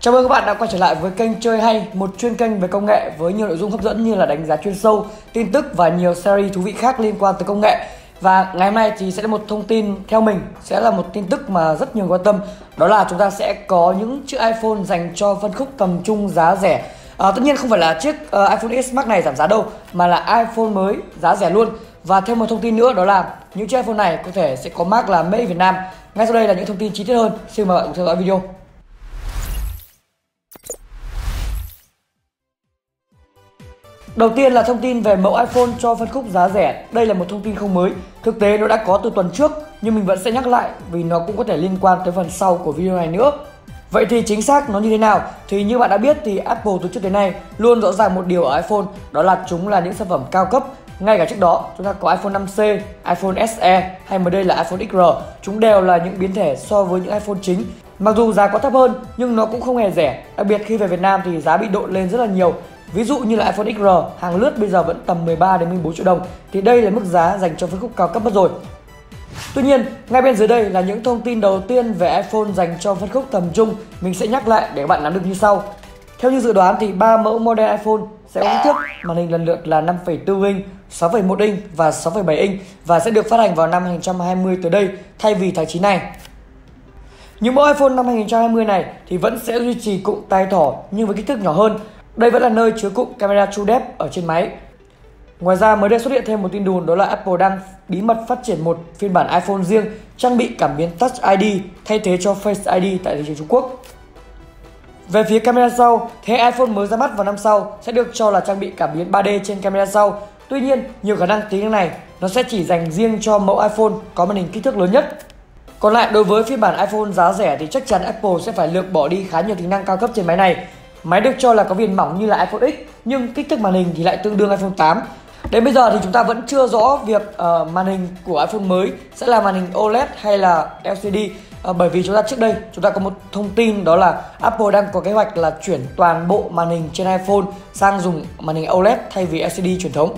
Chào mừng các bạn đã quay trở lại với kênh Chơi Hay, một chuyên kênh về công nghệ với nhiều nội dung hấp dẫn như là đánh giá chuyên sâu, tin tức và nhiều series thú vị khác liên quan tới công nghệ. Và ngày hôm nay thì sẽ là một thông tin theo mình, sẽ là một tin tức mà rất nhiều quan tâm. Đó là chúng ta sẽ có những chiếc iPhone dành cho phân khúc tầm trung giá rẻ. Tất nhiên không phải là chiếc iPhone X Max này giảm giá đâu, mà là iPhone mới giá rẻ luôn. Và thêm một thông tin nữa đó là những chiếc iPhone này có thể sẽ có mác là Made in Việt Nam. Ngay sau đây là những thông tin chi tiết hơn. Xin mời bạn cùng theo dõi video. Đầu tiên là thông tin về mẫu iPhone cho phân khúc giá rẻ. Đây là một thông tin không mới. Thực tế nó đã có từ tuần trước, nhưng mình vẫn sẽ nhắc lại vì nó cũng có thể liên quan tới phần sau của video này nữa. Vậy thì chính xác nó như thế nào? Thì như bạn đã biết thì Apple từ trước đến nay luôn rõ ràng một điều ở iPhone, đó là chúng là những sản phẩm cao cấp. Ngay cả trước đó chúng ta có iPhone 5C, iPhone SE hay mới đây là iPhone XR. Chúng đều là những biến thể so với những iPhone chính. Mặc dù giá có thấp hơn nhưng nó cũng không hề rẻ. Đặc biệt khi về Việt Nam thì giá bị đội lên rất là nhiều. Ví dụ như là iPhone XR, hàng lướt bây giờ vẫn tầm 13 đến 14 triệu đồng. Thì đây là mức giá dành cho phân khúc cao cấp mất rồi. Tuy nhiên, ngay bên dưới đây là những thông tin đầu tiên về iPhone dành cho phân khúc tầm trung. Mình sẽ nhắc lại để các bạn nắm được như sau. Theo như dự đoán thì 3 mẫu model iPhone sẽ có kích thước màn hình lần lượt là 5,4 inch, 6,1 inch và 6,7 inch và sẽ được phát hành vào năm 2020 tới đây thay vì tháng 9 này. Những mẫu iPhone năm 2020 này thì vẫn sẽ duy trì cụm tay thỏ nhưng với kích thước nhỏ hơn. Đây vẫn là nơi chứa cụm camera True Depth ở trên máy. Ngoài ra mới đây xuất hiện thêm một tin đồn, đó là Apple đang bí mật phát triển một phiên bản iPhone riêng trang bị cảm biến Touch ID thay thế cho Face ID tại thị trường Trung Quốc. Về phía camera sau, thế iPhone mới ra mắt vào năm sau sẽ được cho là trang bị cảm biến 3D trên camera sau. Tuy nhiên, nhiều khả năng tính năng này nó sẽ chỉ dành riêng cho mẫu iPhone có màn hình kích thước lớn nhất. Còn lại đối với phiên bản iPhone giá rẻ thì chắc chắn Apple sẽ phải lược bỏ đi khá nhiều tính năng cao cấp trên máy này. Máy được cho là có viền mỏng như là iPhone X nhưng kích thước màn hình thì lại tương đương iPhone 8. Đến bây giờ thì chúng ta vẫn chưa rõ việc màn hình của iPhone mới sẽ là màn hình OLED hay là LCD, bởi vì trước đây chúng ta có một thông tin đó là Apple đang có kế hoạch là chuyển toàn bộ màn hình trên iPhone sang dùng màn hình OLED thay vì LCD truyền thống.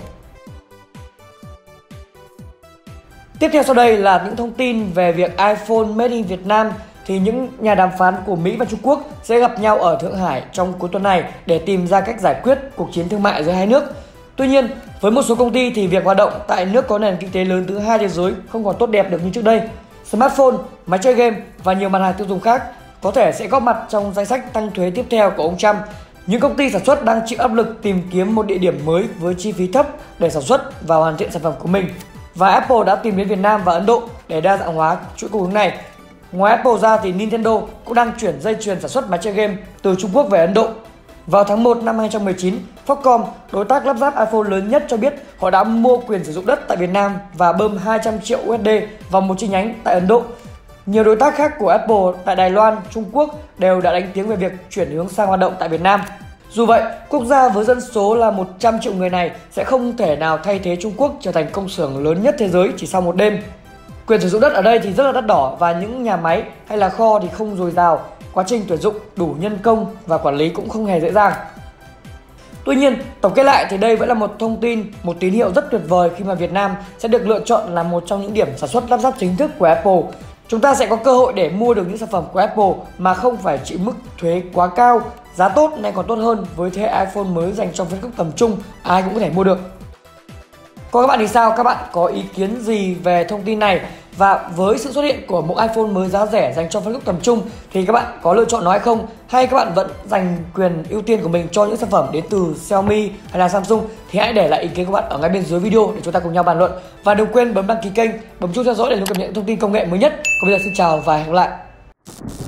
Tiếp theo sau đây là những thông tin về việc iPhone Made in Việt Nam. Thì những nhà đàm phán của Mỹ và Trung Quốc sẽ gặp nhau ở Thượng Hải trong cuối tuần này để tìm ra cách giải quyết cuộc chiến thương mại giữa hai nước. Tuy nhiên, với một số công ty thì việc hoạt động tại nước có nền kinh tế lớn thứ hai thế giới không còn tốt đẹp được như trước đây. Smartphone, máy chơi game và nhiều mặt hàng tiêu dùng khác có thể sẽ góp mặt trong danh sách tăng thuế tiếp theo của ông Trump. Những công ty sản xuất đang chịu áp lực tìm kiếm một địa điểm mới với chi phí thấp để sản xuất và hoàn thiện sản phẩm của mình. Và Apple đã tìm đến Việt Nam và Ấn Độ để đa dạng hóa chuỗi cung ứng này. Ngoài Apple ra thì Nintendo cũng đang chuyển dây chuyền sản xuất máy chơi game từ Trung Quốc về Ấn Độ. Vào tháng 1 năm 2019, Foxconn, đối tác lắp ráp iPhone lớn nhất, cho biết họ đã mua quyền sử dụng đất tại Việt Nam và bơm 200 triệu USD vào một chi nhánh tại Ấn Độ. Nhiều đối tác khác của Apple tại Đài Loan, Trung Quốc đều đã đánh tiếng về việc chuyển hướng sang hoạt động tại Việt Nam. Dù vậy, quốc gia với dân số là 100 triệu người này sẽ không thể nào thay thế Trung Quốc trở thành công xưởng lớn nhất thế giới chỉ sau một đêm. Quyền sử dụng đất ở đây thì rất là đắt đỏ và những nhà máy hay là kho thì không dồi dào. Quá trình tuyển dụng đủ nhân công và quản lý cũng không hề dễ dàng. Tuy nhiên, tổng kết lại thì đây vẫn là một thông tin, một tín hiệu rất tuyệt vời khi mà Việt Nam sẽ được lựa chọn là một trong những điểm sản xuất lắp ráp chính thức của Apple. Chúng ta sẽ có cơ hội để mua được những sản phẩm của Apple mà không phải chịu mức thuế quá cao, giá tốt này còn tốt hơn với thế hệ iPhone mới dành cho phân khúc tầm trung, ai cũng có thể mua được. Còn các bạn thì sao? Các bạn có ý kiến gì về thông tin này? Và với sự xuất hiện của một iPhone mới giá rẻ dành cho phân khúc tầm trung thì các bạn có lựa chọn nó hay không? Hay các bạn vẫn dành quyền ưu tiên của mình cho những sản phẩm đến từ Xiaomi hay là Samsung? Thì hãy để lại ý kiến của bạn ở ngay bên dưới video để chúng ta cùng nhau bàn luận. Và đừng quên bấm đăng ký kênh, bấm chuông theo dõi để luôn cập nhật những thông tin công nghệ mới nhất. Còn bây giờ xin chào và hẹn gặp lại.